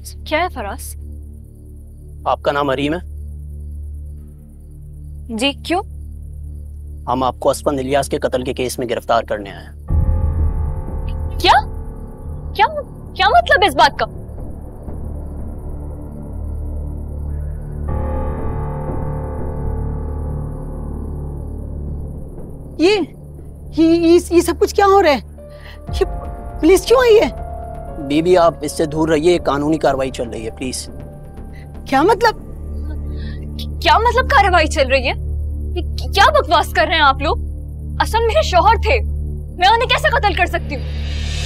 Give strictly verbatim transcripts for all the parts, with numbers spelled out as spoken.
क्या है फराज? आपका नाम हरीम है? जी, क्यों? हम आपको असफंद इलियास के कत्ल के केस में गिरफ्तार करने आए हैं। क्या क्या क्या मतलब इस बात का? ये ये ये, ये सब कुछ क्या हो रहा है? ये पुलिस क्यों आई है? बीबी, आप इससे दूर रहिए, कानूनी कार्रवाई चल रही है, प्लीज। क्या मतलब? क्या मतलब कार्रवाई चल रही है? क्या बकवास कर रहे हैं आप लोग? असल मेरे शौहर थे, मैं उन्हें कैसे कत्ल कर सकती हूँ?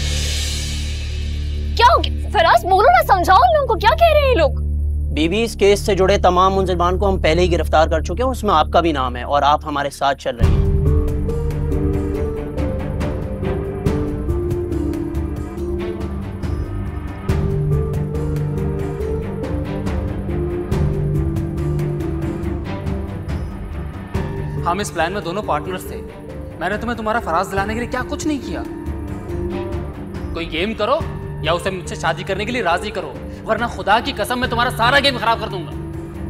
क्या हो गया? फराज बोलो ना, समझाओ इन लोगों को, क्या कह रहे हैं ये लोग? बीबी, इस केस से जुड़े तमाम मुलजिमान को हम पहले ही गिरफ्तार कर चुके हैं, उसमें आपका भी नाम है और आप हमारे साथ चल रहे हैं। हम इस प्लान में दोनों पार्टनर्स थे। मैंने तुम्हें तुम्हारा फराज दिलाने के लिए क्या कुछ नहीं किया। कोई गेम करो या उसे मुझसे शादी करने के लिए राजी करो, वरना खुदा की कसम मैं तुम्हारा सारा गेम खराब कर दूंगा।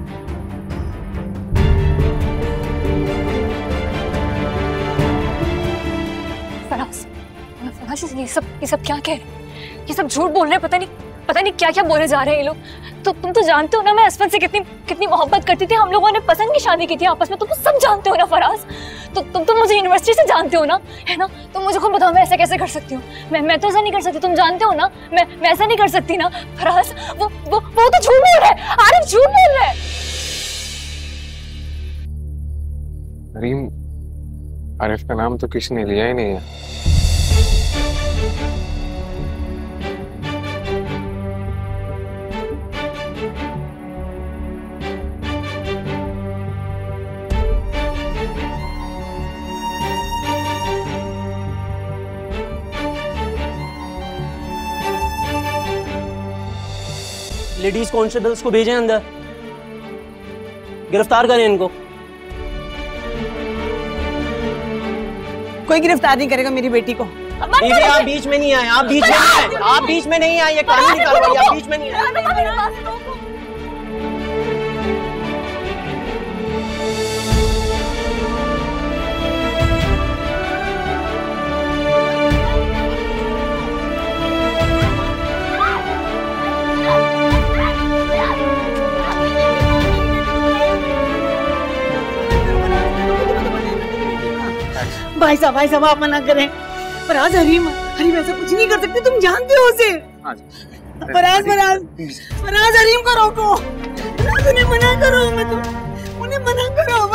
फराज, फराज ये सब ये सब क्या कह रहे हैं? ये सब झूठ बोल रहे हैं, पता नहीं पता नहीं क्या क्या बोले जा रहे हैं ये लोग। तो तुम तो जानते हो ना मैं असफद से कितनी कितनी मोहब्बत करती थी, हम लोगों ने पसंद की शादी की थी आपस में, तुम तो सब जानते हो ना फराज। तो तुम तो मुझे यूनिवर्सिटी से जानते हो ना, है ना? तुम मुझे खुद बताओ मैं ऐसा कैसे कर सकती हूँ? मैं मैं तो ऐसा नहीं कर सकती, तुम जानते हो ना मैं मैं ऐसा नहीं कर सकती ना फराज। वो वो वो तो झूठ बोल रहा है, आरिफ झूठ बोल रहा है। हरीम, आरिफ का नाम तो किसी ने लिया ही नहीं है। लेडीज कॉन्स्टेबल्स को भेजें अंदर, गिरफ्तार करें इनको। कोई गिरफ्तार नहीं करेगा मेरी बेटी को। बीबी, आप बीच में नहीं आए, आप बीच में नहीं आए, आप बीच में नहीं आए, ये कानूनी कार्रवाई, आप बीच में नहीं आए। भाई साहब भाई साहब आप मना करें। फराज, हरीम हरीम ऐसा कुछ नहीं कर सकते, तुम जानते हो उसे। फराज फराज फराज हरीम को रोको, उन्हें मना करो, मैं तो उन्हें मना करो।